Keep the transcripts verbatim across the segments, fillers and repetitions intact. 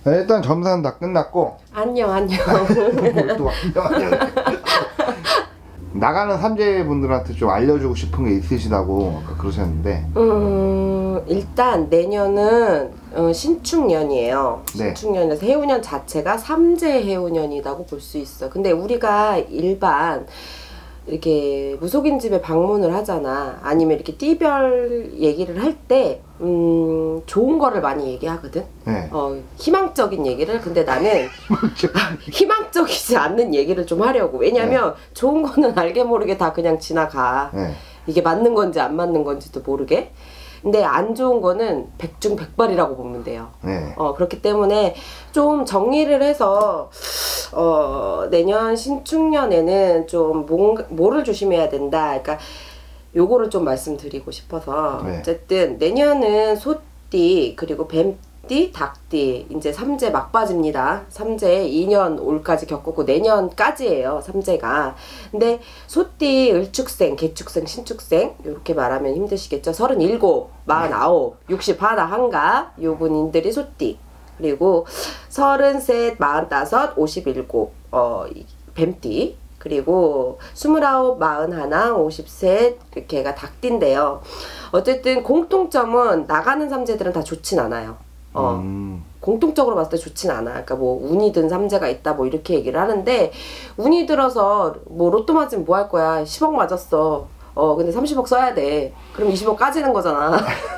네, 일단 점사는 다 끝났고. 안녕 안녕. 또 안녕 안녕. 나가는 삼재분들한테 좀 알려주고 싶은 게 있으시다고 아까 그러셨는데. 음 일단 내년은 어, 신축년이에요. 네. 신축년에서 해운년 자체가 삼재 해운년이라고 볼 수 있어. 근데 우리가 일반 이렇게 무속인 집에 방문을 하잖아. 아니면 이렇게 띠별 얘기를 할 때 음, 좋은 거를 많이 얘기하거든. 네. 어, 희망적인 얘기를. 근데 나는 희망적이지 않는 얘기를 좀 하려고. 왜냐면 네. 좋은 거는 알게 모르게 다 그냥 지나가. 네. 이게 맞는 건지 안 맞는 건지도 모르게. 근데 안 좋은 거는 백중백발이라고 보면 돼요. 네. 어, 그렇기 때문에 좀 정리를 해서 어, 내년 신축년에는 좀 뭔가, 뭐를 조심해야 된다. 그러니까 요거를 좀 말씀드리고 싶어서. 네. 어쨌든 내년은 소띠 그리고 뱀띠, 닭띠 이제 삼재 막바지입니다. 삼재 이 년 올까지 겪었고 내년까지예요. 삼재가. 근데 소띠, 을축생, 개축생, 신축생 이렇게 말하면 힘드시겠죠. 서른일곱, 마흔아홉, 육십 하나 한가 요 분들이 소띠. 그리고 서른셋, 마흔다섯, 오십일곱 어, 뱀띠. 그리고 스물아홉, 마흔하나, 오십셋 이렇게가 닭띠인데요. 어쨌든 공통점은 나가는 삼재들은 다 좋진 않아요. 어, 음. 공통적으로 봤을 때 좋진 않아. 그러니까 뭐 운이 든 삼재가 있다 뭐 이렇게 얘기를 하는데 운이 들어서 뭐 로또 맞으면 뭐 할 거야. 십억 맞았어. 어 근데 삼십억 써야 돼. 그럼 이십억 까지는 거잖아.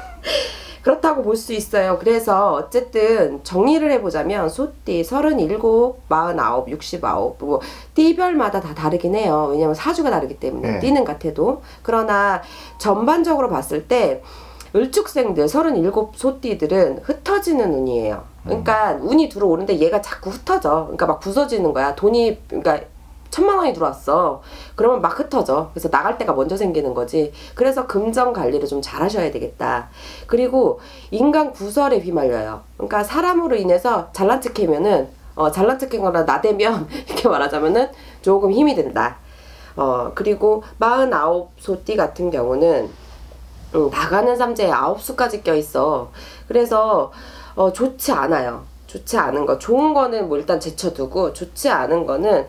그렇다고 볼 수 있어요. 그래서 어쨌든 정리를 해보자면 소띠 서른일곱, 마흔아홉, 육십아홉 뭐 띠별마다 다 다르긴 해요. 왜냐면 사주가 다르기 때문에 네. 띠는 같아도. 그러나 전반적으로 봤을 때 을축생들 서른일곱 소띠들은 흩어지는 운이에요. 그러니까 음. 운이 들어오는데 얘가 자꾸 흩어져. 그러니까 막 부서지는 거야. 돈이 그러니까 천만 원이 들어왔어. 그러면 막 흩어져. 그래서 나갈 때가 먼저 생기는 거지. 그래서 금전 관리를 좀 잘 하셔야 되겠다. 그리고 인간 구설에 휘말려요. 그러니까 사람으로 인해서 잘난 척하면은 어, 잘난 척하거나 나대면 이렇게 말하자면은 조금 힘이 든다. 어, 그리고 마흔아홉 소띠 같은 경우는 음, 나가는 삼재에 아홉 수까지 껴있어. 그래서 어, 좋지 않아요. 좋지 않은 거. 좋은 거는 뭐 일단 제쳐두고 좋지 않은 거는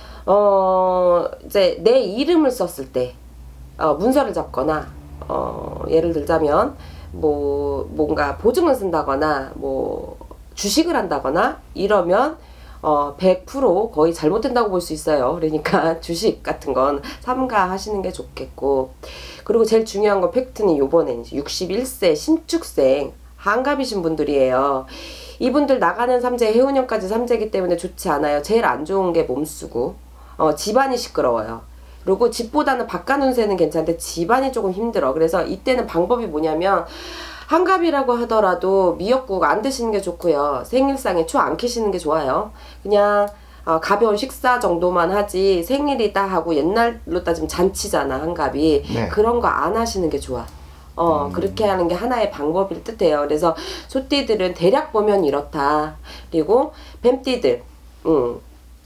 어, 이제 내 이름을 썼을 때, 어, 문서를 잡거나, 어, 예를 들자면, 뭐, 뭔가 보증을 쓴다거나, 뭐, 주식을 한다거나, 이러면, 어, 백 퍼센트 거의 잘못된다고 볼 수 있어요. 그러니까 주식 같은 건 삼가하시는 게 좋겠고. 그리고 제일 중요한 건 팩트는 요번에 육십일 세 신축생, 한갑이신 분들이에요. 이분들 나가는 삼재, 해운년까지 삼재이기 때문에 좋지 않아요. 제일 안 좋은 게 몸쓰고. 어, 집안이 시끄러워요. 그리고 집보다는 바깥 운세는 괜찮은데 집안이 조금 힘들어. 그래서 이때는 방법이 뭐냐면 한갑이라고 하더라도 미역국 안 드시는 게 좋고요. 생일상에 초 안 켜시는 게 좋아요. 그냥 어, 가벼운 식사 정도만 하지 생일이다 하고 옛날로 따지면 잔치잖아 한갑이. 네. 그런 거 안 하시는 게 좋아. 어, 음. 그렇게 하는 게 하나의 방법일 듯해요. 그래서 소띠들은 대략 보면 이렇다. 그리고 뱀띠들 음.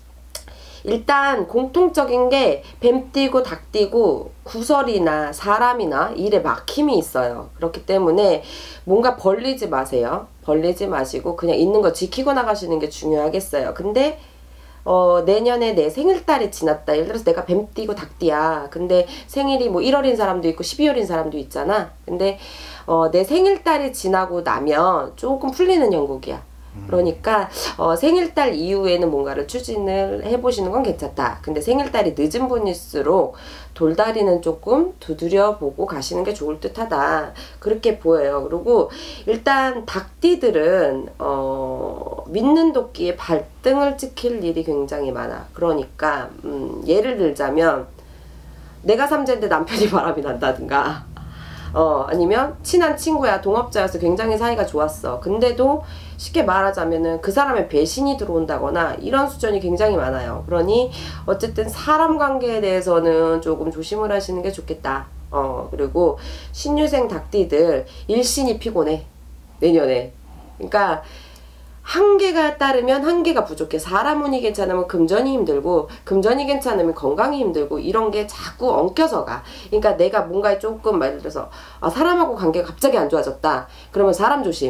일단 공통적인 게 뱀띠고 닭띠고 구설이나 사람이나 일에 막힘이 있어요. 그렇기 때문에 뭔가 벌리지 마세요. 벌리지 마시고 그냥 있는 거 지키고 나가시는 게 중요하겠어요. 근데 어, 내년에 내 생일달이 지났다. 예를 들어서 내가 뱀띠고 닭띠야. 근데 생일이 뭐 일월인 사람도 있고 십이월인 사람도 있잖아. 근데 어, 내 생일달이 지나고 나면 조금 풀리는 형국이야. 그러니까 어, 생일달 이후에는 뭔가를 추진을 해보시는 건 괜찮다. 근데 생일달이 늦은 분일수록 돌다리는 조금 두드려보고 가시는 게 좋을 듯하다. 그렇게 보여요. 그리고 일단 닭띠들은 어, 믿는 도끼에 발등을 찍힐 일이 굉장히 많아. 그러니까 음, 예를 들자면 내가 삼재인데 남편이 바람이 난다든가 어 아니면 친한 친구야 동업자여서 굉장히 사이가 좋았어. 근데도 쉽게 말하자면은 그 사람의 배신이 들어온다거나 이런 수준이 굉장히 많아요. 그러니 어쨌든 사람 관계에 대해서는 조금 조심을 하시는 게 좋겠다. 어 그리고 신유생 닭띠들 일신이 피곤해 내년에. 그러니까 한계가 따르면 한계가 부족해. 사람 운이 괜찮으면 금전이 힘들고 금전이 괜찮으면 건강이 힘들고 이런 게 자꾸 엉켜서 가. 그러니까 내가 뭔가 조금 예를 들어서 아, 사람하고 관계가 갑자기 안 좋아졌다. 그러면 사람 조심.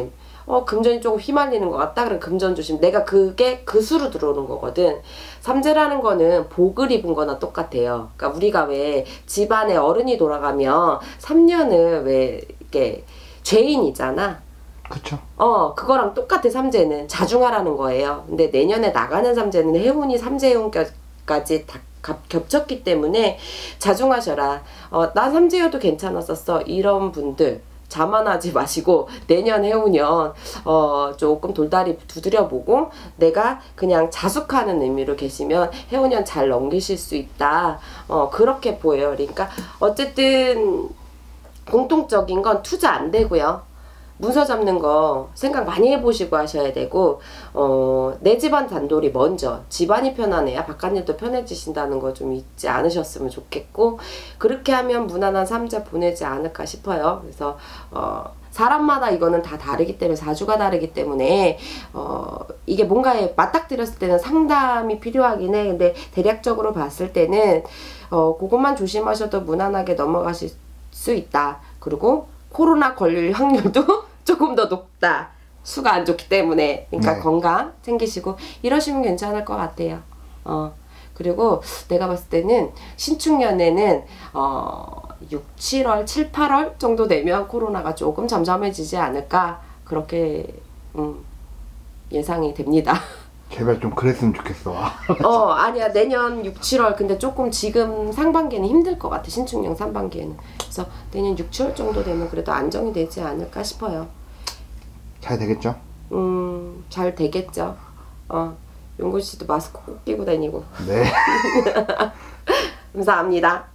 어 금전이 조금 휘말리는 것 같다. 그럼 금전 조심. 내가 그게 그 수로 들어오는 거거든. 삼재라는 거는 복을 입은 거나 똑같아요. 그러니까 우리가 왜 집안에 어른이 돌아가면 삼 년을 왜 이렇게 죄인이잖아. 그쵸. 어 그거랑 똑같아. 삼재는 자중하라는 거예요. 근데 내년에 나가는 삼재는 해운이 삼재해운까지 다 겹쳤기 때문에 자중하셔라. 어, 난 삼재여도 괜찮았었어. 이런 분들 자만하지 마시고 내년 해오년 어, 조금 돌다리 두드려보고 내가 그냥 자숙하는 의미로 계시면 해오년 잘 넘기실 수 있다. 어, 그렇게 보여요. 그러니까 어쨌든 공통적인 건 투자 안 되고요. 문서 잡는 거 생각 많이 해보시고 하셔야 되고 어, 내 집안 단돌이 먼저 집안이 편안해야 바깥일도 편해지신다는 거 좀 잊지 않으셨으면 좋겠고 그렇게 하면 무난한 삼재 보내지 않을까 싶어요. 그래서 어, 사람마다 이거는 다 다르기 때문에 사주가 다르기 때문에 어, 이게 뭔가에 맞닥뜨렸을 때는 상담이 필요하긴 해. 근데 대략적으로 봤을 때는 어, 그것만 조심하셔도 무난하게 넘어가실 수 있다. 그리고 코로나 걸릴 확률도 조금 더 높다. 수가 안 좋기 때문에. 그러니까 네. 건강 챙기시고 이러시면 괜찮을 것 같아요. 어 그리고 내가 봤을 때는 신축년에는 어 육, 칠월, 칠, 팔월 정도 되면 코로나가 조금 잠잠해지지 않을까 그렇게 음, 예상이 됩니다. 제발 좀 그랬으면 좋겠어. 어 아니야 내년 육, 칠월 근데 조금 지금 상반기에는 힘들 것 같아. 신축년 상반기에는. 그래서 내년 육, 칠월 정도 되면 그래도 안정이 되지 않을까 싶어요. 잘 되겠죠? 음, 잘 되겠죠. 어, 용근 씨도 마스크 꼭 끼고 다니고. 네. 감사합니다.